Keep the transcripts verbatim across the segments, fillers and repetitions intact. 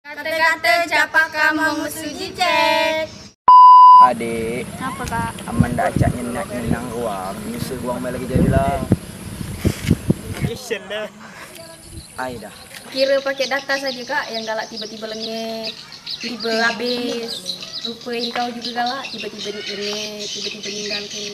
Kata-kata capa kamu musuji cek. Adik, Apa kak? aman dah acak nyenak nyenang ruang, nyusul ruang main lagi jadilah. Mission dah. Ai dah. Kira pakai data saja kak, yang galak tiba-tiba lengket, tiba habis. Rupai kau juga galak, tiba-tiba lengket, tiba-tiba ninggalkan.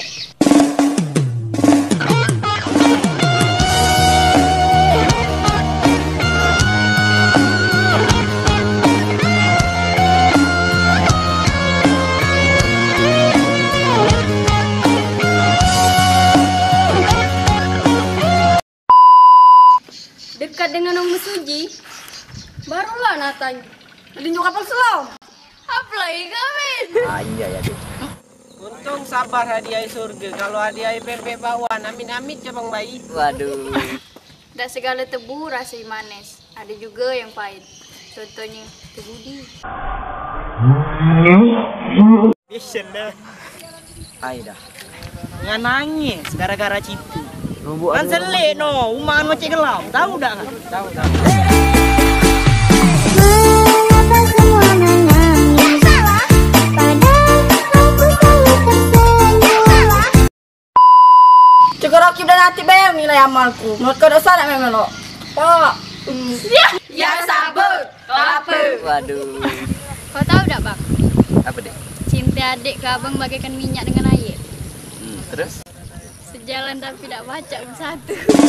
Dekat dengan Om Suji, barulah natanya. Tunjuk kapal selam. Apply kawin. Ah iya ya dik. Untung sabar hadiah surga. Kalau hadiah bebek bawaan, amin-amin ya bang bayi. Waduh. Tak segala tebu rasa manis. Ada juga yang pahit. Contohnya tebudi. Mission dah. Ai dah. Nggak nangis gara-gara cipu. Kan selik no, umahan macam gelam. Tahu dah kan? Tahu tahu. Mengapa semua menangis? Padahal aku selalu tersenyum. Cukup rakib dan hati bayar nilai amalku. Menurut kau dosa nak memang lo? Pak. Ya. Ya sabut. Apa? Waduh. Kau tahu tak bang? Apa dik? Cinta adik ke abang bagaikan minyak dengan air. Hmm, terus? Sejalan tapi tak baca bersatu.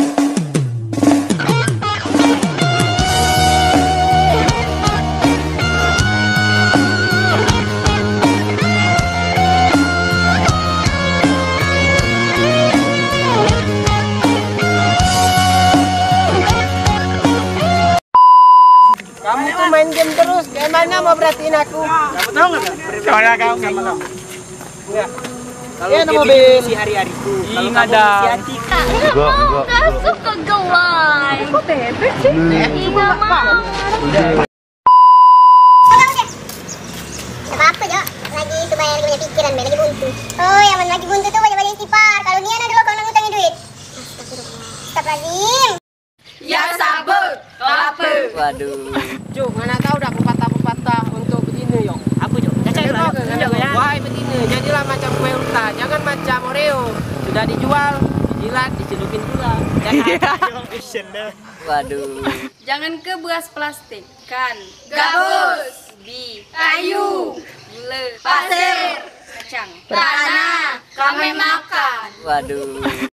Kamu tuh main game terus. Kayak mana mau perhatiin aku? Kamu tahu nggak? Soalnya kau sama kamu. Enggak. Kalau ya, game ini si hari-hariku. Kalau kamu si hati. Enggak mau, enggak suka gelai. Kok bebek sih? Enggak mau. Apa Jo? Lagi supaya lagi punya pikiran, Ben, lagi buntu. Oh, yang lagi buntu tuh banyak-banyak tipar. Kalau Nian adalah kau nang utangin duit. Astagfirullahaladzim. Ya sabut. Apa? Waduh. Cuk, mana tahu dah pepatah-pepatah untuk betina yo. Apa Jo? Cacai lah. Wahai betina, jadilah macam kue unta, jangan macam Oreo. Sudah dijual, dijilat, dicelupin pula. Mission dah. Waduh. Jangan ke beras plastik, kan? Gabus, di kayu, gula, pasir, kacang, tanah, kami makan. Waduh.